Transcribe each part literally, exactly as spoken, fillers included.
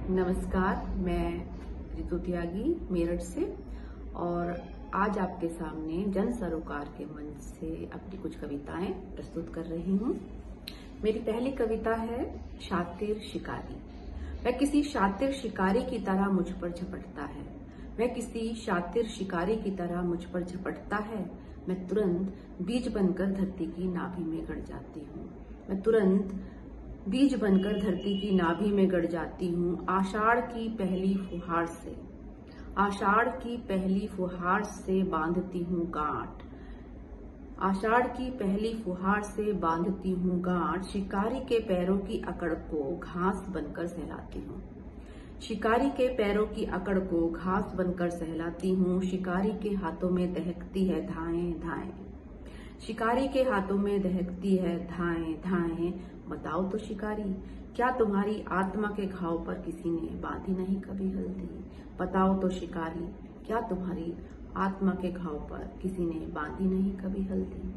नमस्कार, मैं रितु त्यागी मेरठ से और आज आपके सामने जन सरोकार के मंच से अपनी कुछ कविताएं प्रस्तुत कर रही हूँ। मेरी पहली कविता है शातिर शिकारी। वह किसी शातिर शिकारी की तरह मुझ पर झपटता है, वह किसी शातिर शिकारी की तरह मुझ पर झपटता है। मैं तुरंत बीज बनकर धरती की नाभि में गड़ जाती हूँ, मैं तुरंत बीज बनकर धरती की नाभि में गड़ जाती हूँ। आषाढ़ की पहली फुहार से आषाढ़ की पहली फुहार से बांधती हूँ गांठ, आषाढ़ की पहली फुहार से बांधती हूँ गांठ। शिकारी के पैरों की अकड़ को घास बनकर सहलाती हूँ, शिकारी के पैरों की अकड़ को घास बनकर सहलाती हूँ। शिकारी के हाथों में दहकती है धाएं धाएं, शिकारी के हाथों में दहकती है धाएं धाएं। बताओ तो शिकारी, क्या तुम्हारी आत्मा के घाव पर किसी ने बांधी नहीं कभी हल्दी? बताओ तो शिकारी, क्या तुम्हारी आत्मा के घाव पर किसी ने बांधी नहीं कभी हल्दी?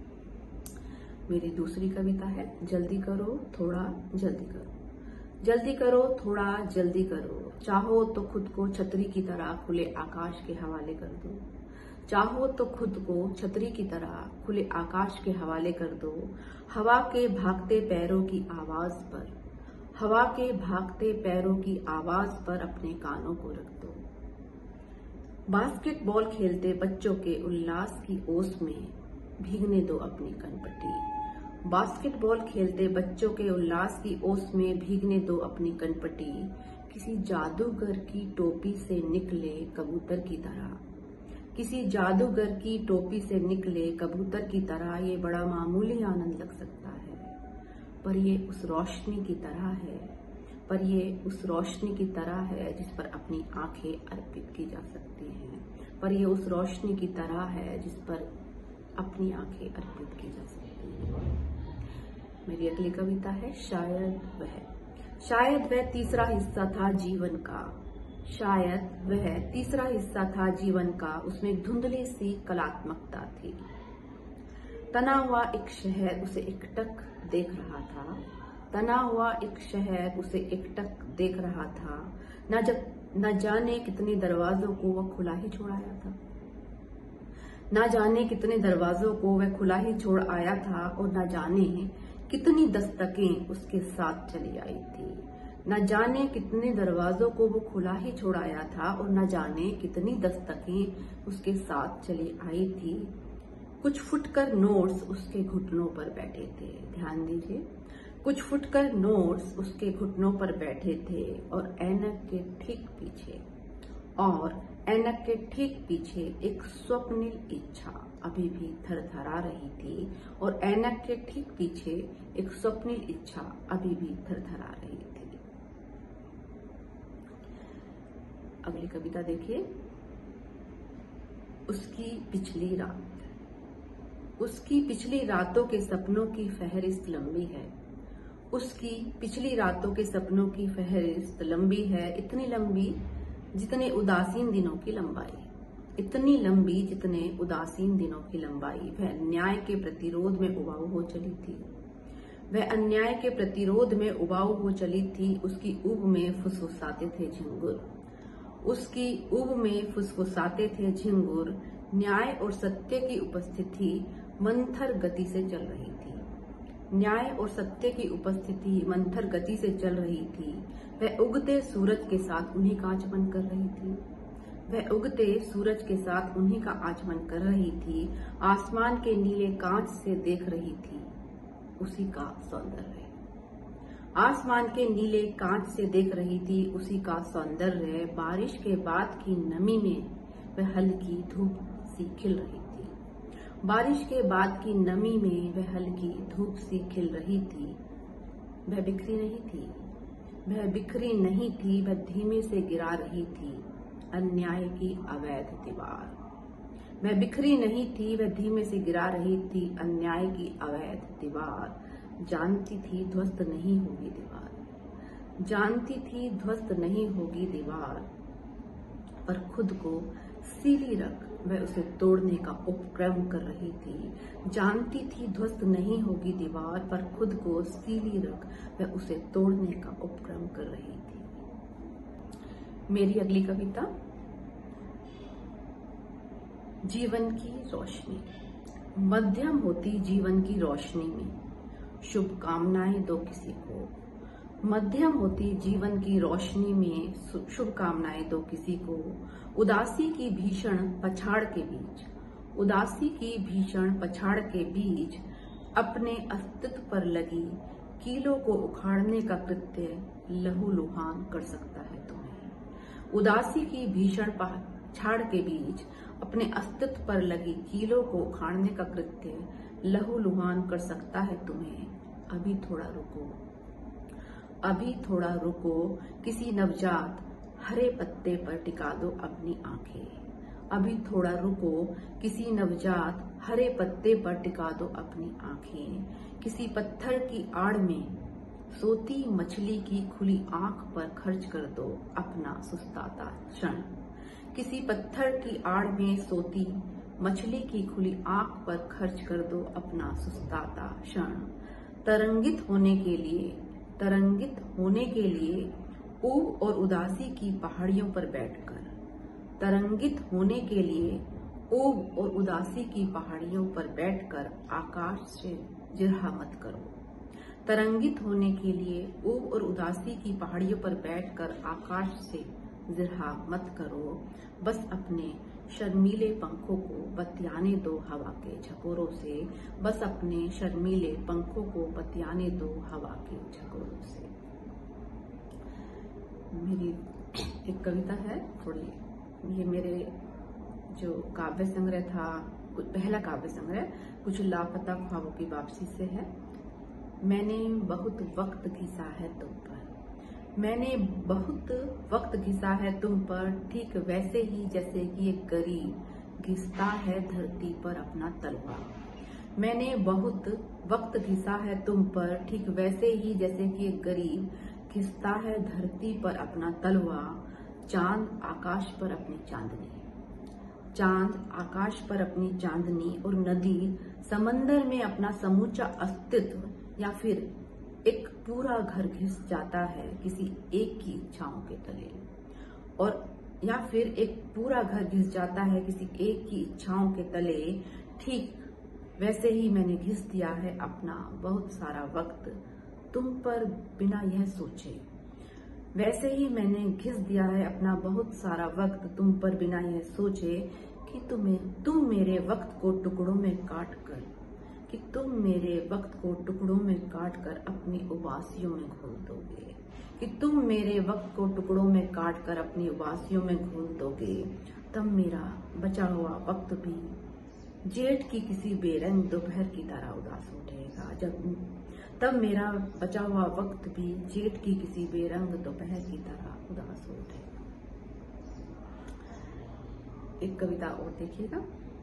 मेरी दूसरी कविता है जल्दी करो थोड़ा जल्दी करो, जल्दी करो थोड़ा जल्दी करो। चाहो तो खुद को छतरी की तरह खुले आकाश के हवाले कर दो, चाहो तो खुद को छतरी की तरह खुले आकाश के हवाले कर दो। हवा के भागते पैरों की आवाज पर, हवा के भागते पैरों की आवाज पर अपने कानों को रख दो। बास्केटबॉल खेलते बच्चों के उल्लास की ओस में भीगने दो अपनी कनपटी, बास्केटबॉल खेलते बच्चों के उल्लास की ओस में भीगने दो अपनी कनपटी। किसी जादूगर की टोपी से निकले कबूतर की तरह, किसी जादूगर की टोपी से निकले कबूतर की तरह। ये बड़ा मामूली आनंद लग सकता है, पर ये उस रोशनी की तरह है, पर ये उस रोशनी की तरह है जिस पर अपनी आंखें अर्पित की जा सकती हैं, पर ये उस रोशनी की तरह है जिस पर अपनी आंखें अर्पित की जा सकती हैं। मेरी अगली कविता है शायद वह, शायद वह तीसरा हिस्सा था जीवन का, शायद वह तीसरा हिस्सा था जीवन का। उसमें एक धुंधली सी कलात्मकता थी। तना हुआ एक शहर उसे एकटक देख रहा था, तना हुआ एक शहर उसे एकटक देख रहा था। न जब न जाने कितने दरवाजों को वह खुला ही छोड़ आया था, न जाने कितने दरवाजों को वह खुला ही छोड़ आया था, और न जाने कितनी दस्तकें उसके साथ चली आई थी। न जाने कितने दरवाजों को वो खुला ही छोड़ आया था, और न जाने कितनी दस्तकें उसके साथ चली आई थी। कुछ फुटकर नोट्स उसके घुटनों पर बैठे थे, ध्यान दीजिए, कुछ फुटकर नोट्स उसके घुटनों पर बैठे थे। और ऐनक के ठीक पीछे और ऐनक के ठीक पीछे एक स्वप्निल इच्छा अभी भी थरथरा रही थी, और ऐनक के ठीक पीछे एक स्वप्निल इच्छा अभी भी थरथरा रही थी। अगली कविता देखिए, उसकी पिछली रात, उसकी पिछली रातों के सपनों की फहरिस्त लंबी है, उसकी पिछली रातों के सपनों की फहरिस्त लंबी है। इतनी लंबी जितने उदासीन दिनों की लंबाई, इतनी लंबी जितने उदासीन दिनों की लंबाई। वह अन्याय के प्रतिरोध में उबाऊ हो चली थी, वह अन्याय के प्रतिरोध में उबाऊ हो चली थी। उसकी ऊब में फुसफुसाते थे झिंगुर, उसकी ऊब में फुसफुसाते थे झिंगुर। न्याय और सत्य की उपस्थिति मंथर गति से चल रही थी, न्याय और सत्य की उपस्थिति मंथर गति से चल रही थी। वह उगते सूरज के साथ उन्हीं का आचमन कर रही थी, वह उगते सूरज के साथ उन्हीं का आचमन कर रही थी। आसमान के नीले कांच से देख रही थी उसी का सौंदर्य, आसमान के नीले कांच से देख रही थी उसी का सौंदर्य। बारिश के बाद की नमी में वह हल्की धूप सी खिल रही थी, बारिश के बाद की नमी में वह हल्की धूप सी खिल रही थी। वह बिखरी नहीं थी, वह बिखरी नहीं थी, वह धीमे से गिरा रही थी अन्याय की अवैध दीवार। वह बिखरी नहीं थी, वह धीमे से गिरा रही थी अन्याय की अवैध दीवार। जानती थी ध्वस्त नहीं होगी दीवार, जानती थी ध्वस्त नहीं होगी दीवार, पर खुद को सीली रख वह उसे तोड़ने का उपक्रम कर रही थी। जानती थी ध्वस्त नहीं होगी दीवार, पर खुद को सीली रख वह उसे तोड़ने का उपक्रम कर रही थी। मेरी अगली कविता, जीवन की रोशनी। मध्यम होती जीवन की रोशनी में, शुभकामनाएं दो किसी को। मध्यम होती जीवन की रोशनी में, शुभकामनाएं दो किसी को। उदासी की भीषण पछाड़ के बीच, उदासी की भीषण पछाड़ के बीच, अपने अस्तित्व पर लगी कीलों को उखाड़ने का कृत्य लहूलुहान कर सकता है तुम्हें। उदासी की भीषण पछाड़ के बीच, अपने अस्तित्व पर लगी कीलों को उखाड़ने का कृत्य लहूलुहान कर सकता है तुम्हें। अभी थोड़ा रुको, अभी थोड़ा रुको, किसी नवजात हरे पत्ते पर टिका दो अपनी आंखें। अभी थोड़ा रुको, किसी नवजात हरे पत्ते पर टिका दो अपनी आंखें। किसी पत्थर की आड़ में सोती मछली की खुली आंख पर खर्च कर दो अपना सुस्ताता क्षण। किसी पत्थर की आड़ में सोती मछली की खुली आंख पर खर्च कर दो अपना सुस्ताता क्षण। तरंगित होने के लिए, तरंगित होने के लिए ऊब और उदासी की पहाड़ियों पर बैठकर, तरंगित होने के लिए ऊब और उदासी की पहाड़ियों पर बैठकर आकाश से जिरहा मत करो। तरंगित होने के लिए ऊब और उदासी की पहाड़ियों पर बैठकर आकाश से जिरहा मत करो। बस अपने शर्मीले पंखों को बतियाने दो हवा के झकोरों से। बस अपने शर्मीले पंखों को बतियाने दो हवा के झकोरों से। मेरी एक कविता है थोड़ी, ये मेरे जो काव्य संग्रह था, पहला काव्य संग्रह कुछ लापता ख्वाबों की वापसी से है। मैंने बहुत वक्त घिसा है तुम पर, मैंने बहुत वक्त घिसा है तुम पर, ठीक वैसे ही जैसे कि एक गरीब घिसता है धरती पर अपना तलवा। मैंने बहुत वक्त घिसा है तुम पर, ठीक वैसे ही जैसे कि एक गरीब घिसता है धरती पर अपना तलवा। चांद आकाश पर अपनी चांदनी, चांद आकाश पर अपनी चांदनी, और नदी समंदर में अपना समूचा अस्तित्व या फिर एक पूरा घर घिस जाता है किसी एक की इच्छाओं के तले। और या फिर एक पूरा घर घिस जाता है किसी एक की इच्छाओं के तले। ठीक वैसे ही मैंने घिस दिया है अपना बहुत सारा वक्त तुम पर बिना यह सोचे। वैसे ही मैंने घिस दिया है अपना बहुत सारा वक्त तुम पर बिना यह सोचे कि तुम्हें तुम मेरे वक्त को टुकड़ों में काट कर, कि तुम मेरे वक्त को टुकड़ों में काट कर अपनी उबासियों में घोल दोगे, कि तुम मेरे वक्त को टुकड़ों में काट कर अपनी उबासियों में घोल दोगे। तब मेरा बचा हुआ वक्त भी जेठ की किसी बेरंग दोपहर की तरह उदास उठेगा। जब तब मेरा बचा हुआ वक्त भी जेठ की किसी बेरंग दोपहर की तरह उदास उठेगा। एक कविता और देखिएगा,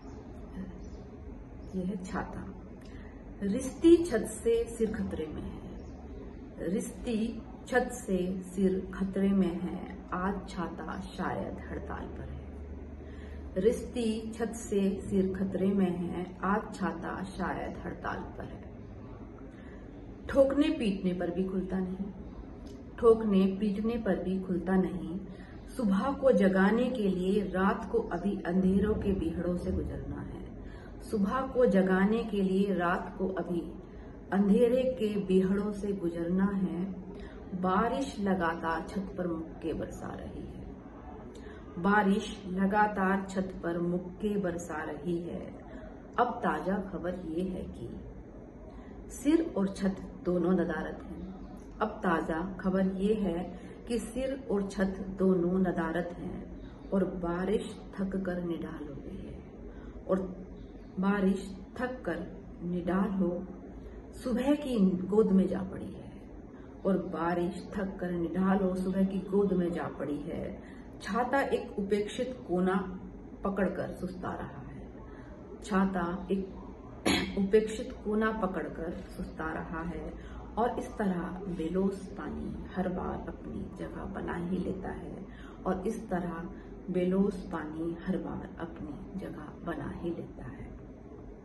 यह है छाता। रिश्ती छत से सिर खतरे में है, रिश्ती छत से सिर खतरे में है, आज छाता शायद हड़ताल पर है। रिश्ती छत से सिर खतरे में है, आज छाता शायद हड़ताल पर है। ठोकने पीटने पर भी खुलता नहीं, ठोकने पीटने पर भी खुलता नहीं। सुबह को जगाने के लिए रात को अभी अंधेरों के बीहड़ों से गुजरना है। सुबह को जगाने के लिए रात को अभी अंधेरे के बीहड़ों से गुजरना है। बारिश लगातार छत पर मुक्के बरसा रही है, बारिश लगातार छत पर मुक्के बरसा रही है। अब ताजा खबर ये है कि सिर और छत दोनों नदारत हैं। अब ताजा खबर ये है कि सिर और छत दोनों नदारत हैं, और बारिश थक कर निढाल हो गई है, और बारिश थक कर निढाल हो सुबह की गोद में जा पड़ी है, और बारिश थक कर निढाल हो सुबह की गोद में जा पड़ी है। छाता एक उपेक्षित कोना पकड़कर सुस्ता रहा है, छाता एक उपेक्षित कोना पकड़कर सुस्ता रहा है, और इस तरह बेलोस पानी हर बार अपनी जगह बना ही लेता है, और इस तरह बेलोस पानी हर बार अपनी जगह बना ही लेता है।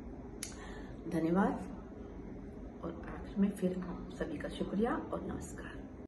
धन्यवाद, और आखिर में फिर आप सभी का शुक्रिया और नमस्कार।